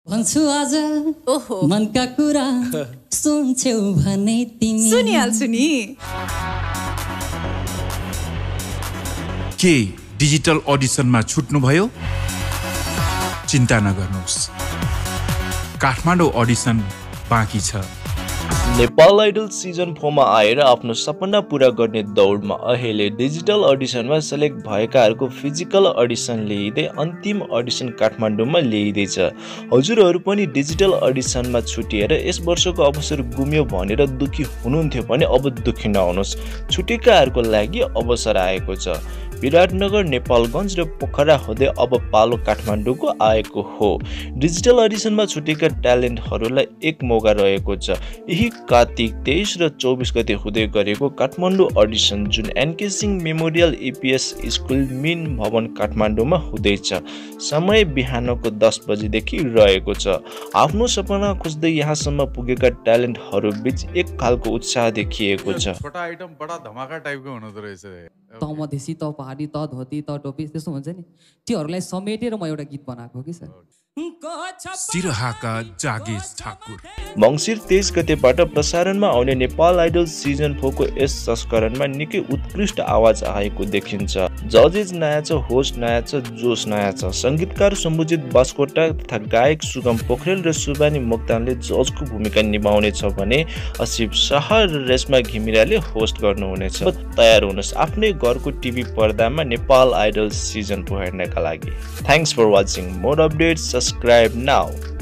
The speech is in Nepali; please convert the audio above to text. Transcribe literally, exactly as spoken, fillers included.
भन्छु आज ओहो मनका कुरा सुन्छौ भने तिमी सुनिहाल्छु नि के डिजिटल अडिसनमा छुट्नु भयो चिन्ता नगर्नुहोस् काठमाडौँ अडिसन बाँकी छ नेपाल आइडल सिजन फोर मा आएर आफ्नो सपना पूरा गर्ने दौडमा अहिले डिजिटल अडिसनमा सेलेक्ट भएकाहरूको फिजिकल अडिसन लिइदै अन्तिम अडिसन काठमाडौँमा ल्याइदैछ। हजुरहरू पनि डिजिटल अडिसनमा छुटिएर यस वर्षको अवसर गुम्यो भनेर दुखी हुनुहुन्थ्यो भने अब दुखी नहुनुहोस्, छुटेकाहरूको लागि अवसर आएको छ। विराटनगर, नेपालगञ्ज र पोखरा हुँदै अब पालो काठमाडौँको आएको हो। डिजिटल अडिसनमा छुटेका ट्यालेन्टहरूलाई एक मौका रहेको छ। यही कार्तिक तेइस र चौबिस गते हुँदै गरेको काठमाडौँ अडिसन जुन N K Singh memorial EPS school Min Bhawan काठमाडौँमा हुँदैछ। समय बिहानको दस बजेदेखि रहेको छ। आफ्नो सपना खोज्दै यहाँसम्म पुगेका ट्यालेन्टहरू बीच एक खालको उत्साह देखिएको छ। छोटा आइटम बडा धमाका टाइपको हुँदो रहेछ। त मधेसी त पहाडी त धोती त टोपी त्यस्तो हुन्छ नि, त्योहरूलाई समेटेर म एउटा गीत बनाएको कि सर। सिरहाका जागेश ठाकुर मङ्सिर तेइस गतेबाट प्रसारणमा आउने नेपाल आइडल सिजन फोर को यस संस्करणमा निकै उत्कृष्ट आवाज आएको देखिन्छ। जजेस नयाँ छ, होस्ट नयाँ छ, जोस नयाँ छ। संगीतकार सम्भुजित बास्कोटा तथा गायक सुगम पोखरेल र सुबानी मोक्तानले जजको भूमिका निभाउने छ भने असिफ शाह र रेशमा घिमिरेले होस्ट गर्नुहुनेछ। तयार हुनुहोस् आफ्नै घरको टिभी पर्दामा नेपाल आइडल सिजन फोर हेर्नका लागि। Thanks for watching. More updates subscribe now.